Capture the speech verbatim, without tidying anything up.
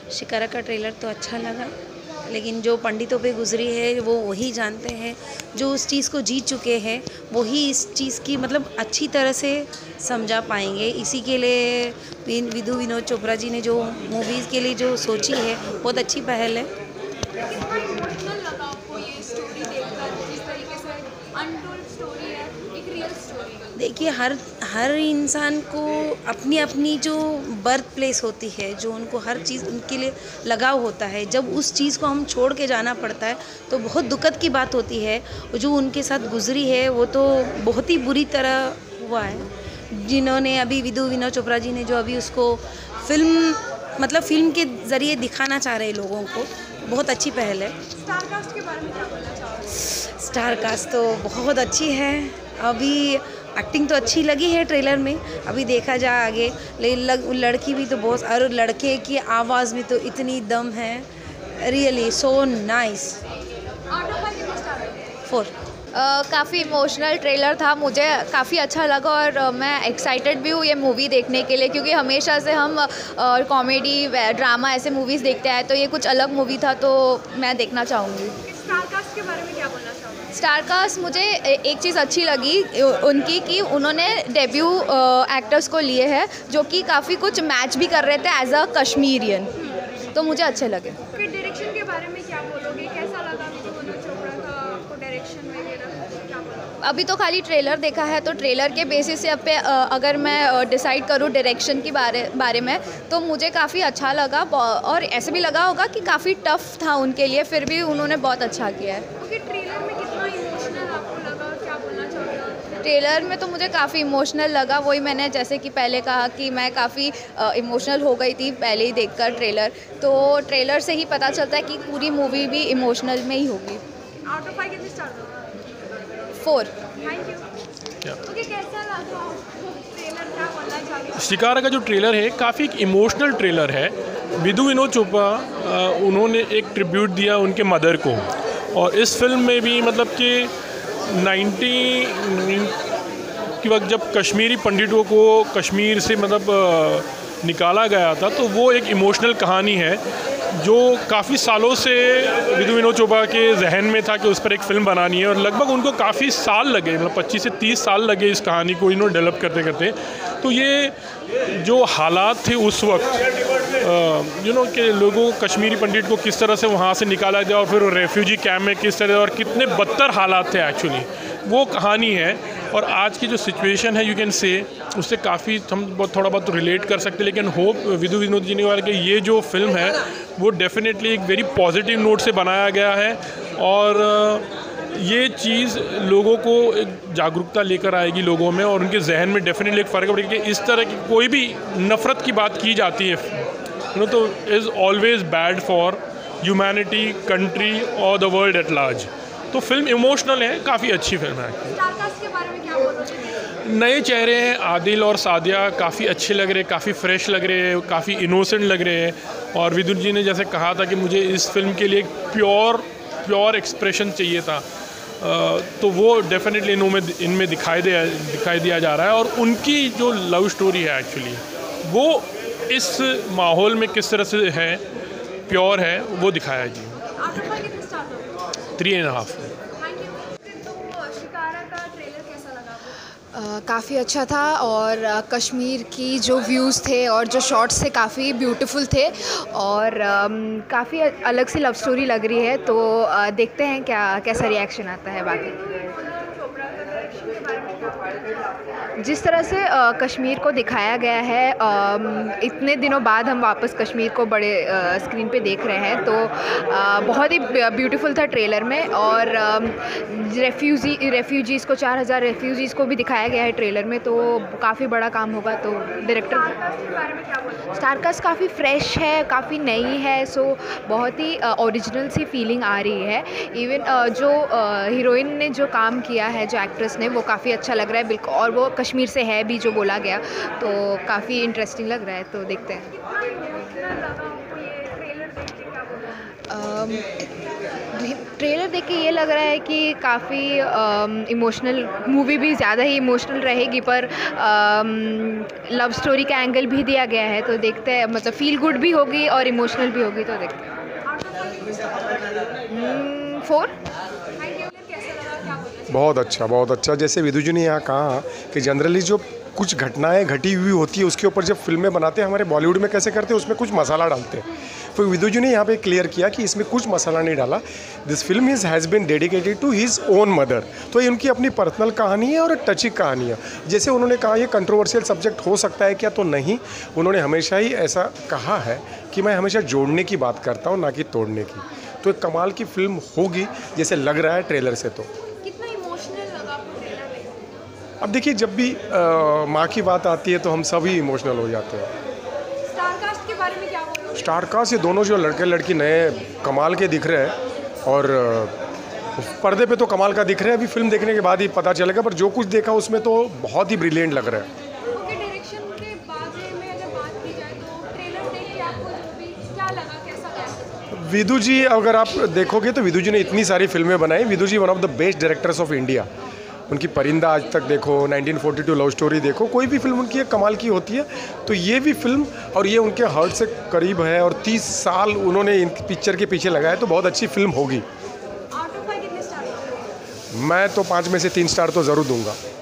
शिकारा का ट्रेलर तो अच्छा लगा, लेकिन जो पंडितों पे गुजरी है वो वही जानते हैं, जो उस चीज़ को जी चुके हैं वही इस चीज़ की मतलब अच्छी तरह से समझा पाएंगे। इसी के लिए विन- विधु विनोद चोपड़ा जी ने जो मूवीज़ के लिए जो सोची है बहुत अच्छी पहल है। कितना इमोशनल लगा आपको ये स्टोरी देखकर, जिस तरीके से अनटोल्ड स्टोरी है, एक रियल स्टोरी। देखिए, हर हर इंसान को अपनी अपनी जो बर्थ प्लेस होती है, जो उनको हर चीज़ उनके लिए लगाव होता है, जब उस चीज़ को हम छोड़ के जाना पड़ता है तो बहुत दुखद की बात होती है। जो उनके साथ गुजरी है वो तो बहुत ही बुरी तरह हुआ है। जिन्होंने अभी विधु विनोद चोपड़ा जी ने जो अभी उसको फिल्म मतलब फिल्म के ज़रिए दिखाना चाह रहे लोगों को, बहुत अच्छी पहल है। स्टार कास्ट के बारे में क्या बोलना चाहोगे? स्टार कास्ट तो बहुत अच्छी है। अभी एक्टिंग तो अच्छी लगी है ट्रेलर में, अभी देखा जाए आगे। लेकिन लग, लड़की भी तो बहुत, और लड़के की आवाज़ में तो इतनी दम है, really so nice. Out of five कितने स्टार है? फोर। काफ़ी इमोशनल ट्रेलर था, मुझे काफ़ी अच्छा लगा और uh, मैं एक्साइटेड भी हूँ ये मूवी देखने के लिए, क्योंकि हमेशा से हम कॉमेडी ड्रामा ऐसे मूवीज़ देखते आए, तो ये कुछ अलग मूवी था तो मैं देखना चाहूँगी। स्टार कास्ट के बारे में क्या बोलना चाहोगे? स्टार कास्ट, मुझे एक चीज़ अच्छी लगी उनकी कि उन्होंने डेब्यू एक्टर्स को लिए हैं जो कि काफ़ी कुछ मैच भी कर रहे थे एज अ कश्मीरियन, तो मुझे अच्छे लगे। फिर डायरेक्शन के बारे में क्या बोलोगे? कैसा लगा विधु विनोद चोपड़ा का आपको डायरेक्शन वगैरह, क्या बोलोगे? अभी तो खाली ट्रेलर देखा है, तो ट्रेलर के बेसिस से अब पे अ, अगर मैं डिसाइड करूँ डायरेक्शन की बारे बारे में, तो मुझे काफ़ी अच्छा लगा और ऐसे भी लगा होगा कि काफ़ी टफ था उनके लिए, फिर भी उन्होंने बहुत अच्छा किया है। ओके, ट्रेलर में कितना इमोशनल आपको लगा, क्या बोलना चाहोगे? ट्रेलर में तो मुझे काफ़ी इमोशनल लगा, वही मैंने जैसे कि पहले कहा कि मैं काफ़ी इमोशनल हो गई थी पहले ही देखकर ट्रेलर, तो ट्रेलर से ही पता चलता है कि पूरी मूवी भी इमोशनल में ही होगी। आउट ऑफ फाइव कितने स्टार दोगे? फोर। Thank you. ओके, कैसा लगा आपको ट्रेलर, क्या बोलना चाहोगे? शिकारा का जो ट्रेलर है काफ़ी एक इमोशनल ट्रेलर है। विधु विनोद चोपड़ा उन्होंने एक ट्रिब्यूट दिया उनके मदर को, और इस फिल्म में भी मतलब कि नाइन्टी के वक्त जब कश्मीरी पंडितों को कश्मीर से मतलब निकाला गया था, तो वो एक इमोशनल कहानी है जो काफ़ी सालों से विधु विनोद चोपड़ा के जहन में था कि उस पर एक फ़िल्म बनानी है, और लगभग उनको काफ़ी साल लगे, मतलब पच्चीस से तीस साल लगे इस कहानी को इन्होंने डेवलप करते करते। तो ये जो हालात थे उस वक्त, यू नो कि लोगों कश्मीरी पंडित को किस तरह से वहाँ से निकाला गया और फिर वो रेफ्यूजी कैंप में किस तरह, और कितने बदतर हालात थे एक्चुअली, वो कहानी है। और आज की जो सिचुएशन है यू कैन से उससे काफ़ी हम बहुत थोड़ा बहुत रिलेट कर सकते हैं, लेकिन होप विधु विनोद जी ने वाले कि ये जो फिल्म है वो डेफिनेटली एक वेरी पॉजिटिव नोट से बनाया गया है, और ये चीज़ लोगों को एक जागरूकता लेकर आएगी लोगों में, और उनके जहन में डेफिनेटली एक फ़र्क पड़ेगा कि इस तरह की कोई भी नफ़रत की बात की जाती है यू नो तो is always bad for humanity, country और द वर्ल्ड एट लार्ज। तो फिल्म इमोशनल है, काफ़ी अच्छी फिल्म है। स्टार कास्ट के बारे में क्या बोलोगे? नए चेहरे हैं, आदिल और सादिया काफ़ी अच्छे लग रहे, काफ़ी फ्रेश लग रहे हैं, काफ़ी इनोसेंट लग रहे हैं। और विधु जी ने जैसे कहा था कि मुझे इस फिल्म के लिए प्योर प्योर एक्सप्रेशन चाहिए था, तो वो डेफिनेटली इनमें इनमें दिखाई दे दिखाई दिया जा रहा है। और उनकी जो लव स्टोरी है एक्चुअली वो इस माहौल में किस तरह से है, प्योर है, वो दिखाया जी। आउट ऑफ फाइव कितने स्टार दोगे? Three and half. Thank you. तो शिकारा का ट्रेलर कैसा लगा आपको? काफ़ी अच्छा था, और uh, कश्मीर की जो व्यूज़ थे और जो शॉट्स थे काफ़ी ब्यूटीफुल थे, और um, काफ़ी अलग सी लव स्टोरी लग रही है, तो uh, देखते हैं क्या कैसा रिएक्शन आता है। बाकी चोपड़ा का डायरेक्शन के बारे में क्या बोलना? जिस तरह से uh, कश्मीर को दिखाया गया है, um, इतने दिनों बाद हम वापस कश्मीर को बड़े uh, स्क्रीन पे देख रहे हैं, तो uh, बहुत ही ब्यूटीफुल था ट्रेलर में। और रेफ्यूजी रेफ्यूजीज़ को चार हज़ार रेफ्यूजीज़ को भी दिखाया गया है ट्रेलर में, तो काफ़ी बड़ा काम होगा। तो डायरेक्टर के बारे में क्या बोलना? स्टार कास्ट काफ़ी फ्रेश है, काफ़ी नई है, सो बहुत ही ओरिजिनल सी फीलिंग आ रही है। इवन जो हीरोइन ने जो काम किया है, जो एक्ट्रेस ने, वो काफ़ी अच्छा लग रहा है बिल्कुल, और वो कश्मीर से है भी जो बोला गया, तो काफ़ी इंटरेस्टिंग लग रहा है, तो देखते हैं। कितना इमोशनल लगा आपको ये ट्रेलर ट्रेलर देख के ये लग रहा है कि काफ़ी इमोशनल मूवी भी ज़्यादा ही इमोशनल रहेगी, पर लव स्टोरी का एंगल भी दिया गया है, तो देखते हैं, मतलब फील गुड भी होगी और इमोशनल भी होगी, तो देखते हैं। फोर। बहुत अच्छा, बहुत अच्छा। जैसे विदु जी ने यहाँ कहा कि जनरली जो कुछ घटनाएं घटी हुई होती है उसके ऊपर जब फिल्में बनाते हैं, हमारे बॉलीवुड में कैसे करते हैं, उसमें कुछ मसाला डालते हैं। तो विदु जी ने यहाँ पे क्लियर किया कि इसमें कुछ मसाला नहीं डाला। This film is has been dedicated to his own mother. तो ये उनकी अपनी पर्सनल कहानी है और एक टची कहानी है। जैसे उन्होंने कहा ये कंट्रोवर्शियल सब्जेक्ट हो सकता है क्या, तो नहीं, उन्होंने हमेशा ही ऐसा कहा है कि मैं हमेशा जोड़ने की बात करता हूँ, ना कि तोड़ने की। तो एक कमाल की फिल्म होगी जैसे लग रहा है ट्रेलर से। तो कितना इमोशनल लगा आपको ट्रेलर में? अब देखिए, जब भी आ, माँ की बात आती है तो हम सभी इमोशनल हो जाते हैं। स्टार कास्ट के बारे में क्या बोलोगे? स्टार कास्ट ये दोनों जो लड़के लड़की नए कमाल के दिख रहे हैं, और पर्दे पे तो कमाल का दिख रहे हैं, अभी फिल्म देखने के बाद ही पता चलेगा, पर जो कुछ देखा उसमें तो बहुत ही ब्रिलियंट लग रहा है। उनके डायरेक्शन के बारे में अगर बात की जाए तो ट्रेलर देख के आपको जो भी क्या लगा, कैसा लगा? विदु जी, अगर आप देखोगे तो विदु जी ने इतनी सारी फिल्में बनाई। Vidhu ji one of the best directors of India. उनकी परिंदा आज तक देखो, nineteen forty two love story देखो, कोई भी फिल्म उनकी एक कमाल की होती है। तो ये भी फिल्म, और ये उनके हार्ट से करीब है, और तीस साल उन्होंने इन पिक्चर के पीछे लगाया, तो बहुत अच्छी फिल्म होगी। आउट ऑफ फाइव कितने स्टार? मैं तो पाँच में से तीन स्टार तो ज़रूर दूंगा।